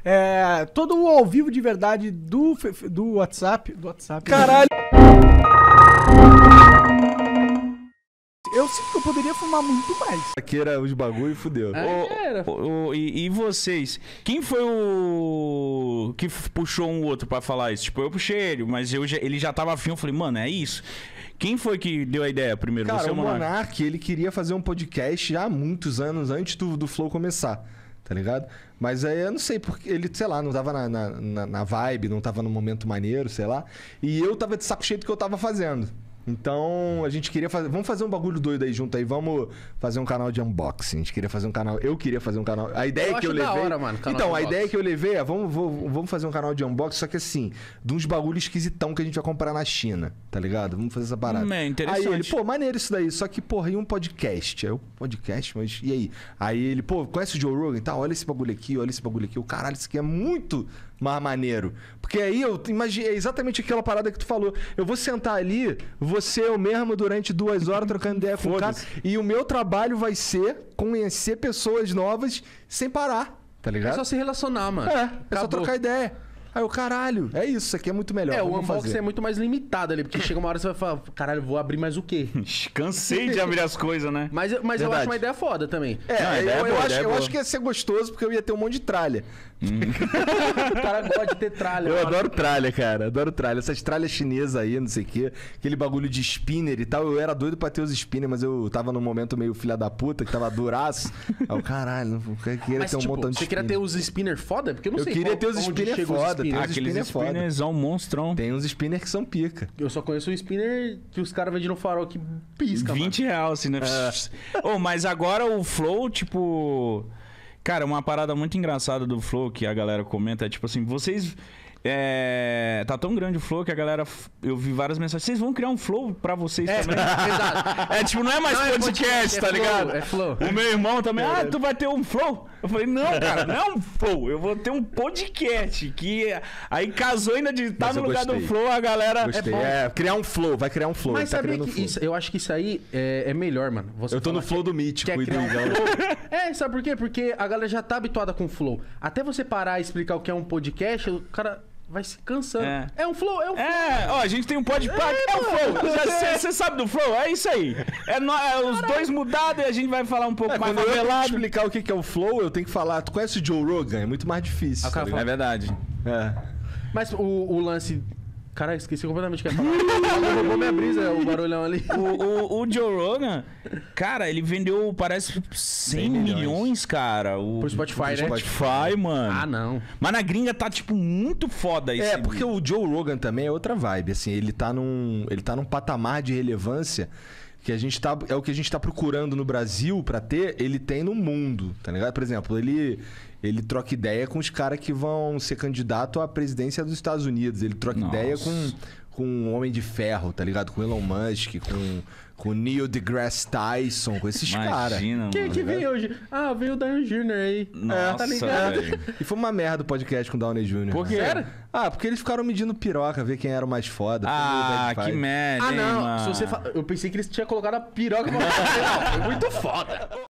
Todo o ao vivo de verdade do WhatsApp. Do WhatsApp. Caralho! Eu sinto que eu poderia fumar muito mais. Aqui era os bagulho e fudeu. E vocês? Quem foi o que puxou um outro pra falar isso? Tipo, eu puxei ele, mas ele já tava afim. Eu falei, mano, é isso. Quem foi que deu a ideia primeiro? Cara, você ou o Monark, ele queria fazer um podcast já há muitos anos antes do Flow começar, tá ligado? Mas aí eu não sei, porque ele, sei lá, não tava na vibe, não tava no momento maneiro, sei lá. E eu tava de saco cheio do que eu tava fazendo. Então, a gente queria fazer... Vamos fazer um bagulho doido aí junto aí. Vamos fazer um canal de unboxing. A gente queria fazer um canal... Eu queria fazer um canal... A ideia que eu levei... da hora, mano, então, a ideia que eu levei é... Vamos fazer um canal de unboxing, só que assim... De uns bagulhos esquisitão que a gente vai comprar na China. Tá ligado? Vamos fazer essa parada. É interessante. Aí ele... Pô, maneiro isso daí. Só que, porra, e um podcast? Aí eu... Podcast? Mas e aí? Aí ele... Pô, conhece o Joe Rogan? Tá, olha esse bagulho aqui, olha esse bagulho aqui. O caralho, isso aqui é muito... mais maneiro. Porque aí eu imagino, é exatamente aquela parada que tu falou. Eu vou sentar ali, vou ser eu mesmo durante 2 horas trocando ideia com o cara. E o meu trabalho vai ser conhecer pessoas novas sem parar, tá ligado? É só se relacionar, mano. É só trocar ideia. Aí o caralho, é isso aqui é muito melhor. O unboxing é muito mais limitado ali, porque chega uma hora que você vai falar, caralho, vou abrir mais o quê? Cansei de abrir as coisas, né? Mas eu acho uma ideia foda também. Eu acho que ia ser gostoso porque eu ia ter um monte de tralha. O cara gosta de ter tralha. Eu adoro tralha, cara. Adoro tralha. Essas tralhas chinesas aí, não sei o quê. Aquele bagulho de spinner e tal. Eu era doido pra ter os spinner, mas eu tava num momento meio filha da puta, que tava duraço. Aí eu, caralho, eu queria ter um montão de você queria ter os spinner foda? Porque eu não sei queria ter os spinner foda. Aqueles spinners monstrão. Tem uns spinner que são pica. Eu só conheço o spinner que os caras vendem no farol que pisca, 20 reais, assim, né? Mas agora o Flow, tipo... Cara, uma parada muito engraçada do Flow que a galera comenta é tipo assim, vocês... tá tão grande o Flow que a galera... Eu vi várias mensagens. Vocês vão criar um Flow pra vocês também? Exato. Tipo, não é mais podcast, tá ligado? É Flow. O meu irmão também, tu vai ter um Flow? Eu falei, não, cara, não é um Flow. Eu vou ter um podcast. Que aí casou ainda de estar no lugar do Flow, a galera... Gostei. Criar um Flow, vai criar um Flow. Mas sabia que eu acho que isso aí é melhor, mano. Eu tô no Flow do Mítico e do Igão. Sabe por quê? Porque a galera já tá habituada com o Flow. Até você parar e explicar o que é um podcast, o cara... vai se cansando. É um flow, é um flow. A gente tem um podpar que é um flow. Você sabe do flow? É isso aí. Os dois mudados e a gente vai falar um pouco mais favelado. Quando eu explicar o que é o flow, eu tenho que falar. Tu conhece o Joe Rogan? É muito mais difícil. Tá é verdade. Mas o lance... Cara, esqueci completamente o que ia falar. Roubou minha brisa, o barulhão ali. O Joe Rogan, cara, ele vendeu, parece, 100 milhões, cara. Pro Spotify, né? Spotify, mano. Ah, não. Mas na gringa tá, tipo, muito foda isso. Porque o Joe Rogan também é outra vibe, assim. Ele tá num patamar de relevância que a gente tá... É o que a gente tá procurando no Brasil pra ter, ele tem no mundo, tá ligado? Por exemplo, ele troca ideia com os caras que vão ser candidato à presidência dos Estados Unidos. Ele troca ideia com um Homem de Ferro, tá ligado? Com Elon Musk, com Neil deGrasse Tyson, com esses caras. Quem que veio hoje? Veio o Downey Jr. aí. Nossa, tá ligado? E foi uma merda o podcast com o Downey Jr. Por quê? Sério? Porque eles ficaram medindo piroca, ver quem era o mais foda. Que merda, não. mano. Eu pensei que eles tinham colocado a piroca pra... Não, foi muito foda.